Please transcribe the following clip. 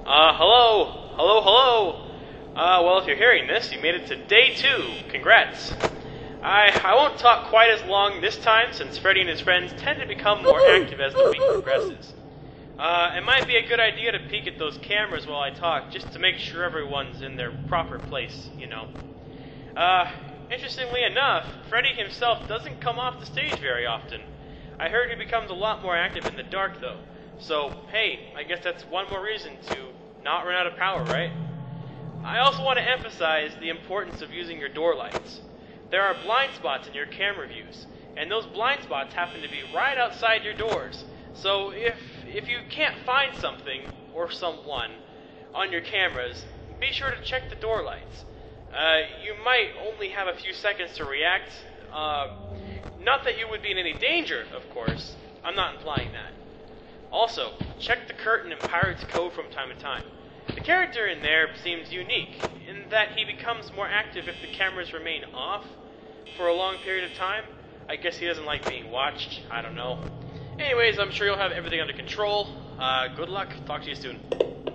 Hello? Hello, hello? Well, if you're hearing this, you made it to day 2. Congrats. I won't talk quite as long this time, since Freddy and his friends tend to become more active as the week progresses. It might be a good idea to peek at those cameras while I talk, just to make sure everyone's in their proper place, you know. Interestingly enough, Freddy himself doesn't come off the stage very often. I heard he becomes a lot more active in the dark, though. So, hey, I guess that's one more reason to not run out of power, right? I also want to emphasize the importance of using your door lights. There are blind spots in your camera views, and those blind spots happen to be right outside your doors. So if you can't find something, or someone, on your cameras, be sure to check the door lights. You might only have a few seconds to react. Not that you would be in any danger, of course. I'm not implying that. Also, check the curtain in Pirate's Cove from time to time. The character in there seems unique, in that he becomes more active if the cameras remain off for a long period of time. I guess he doesn't like being watched, I don't know. Anyways, I'm sure you'll have everything under control. Good luck, talk to you soon.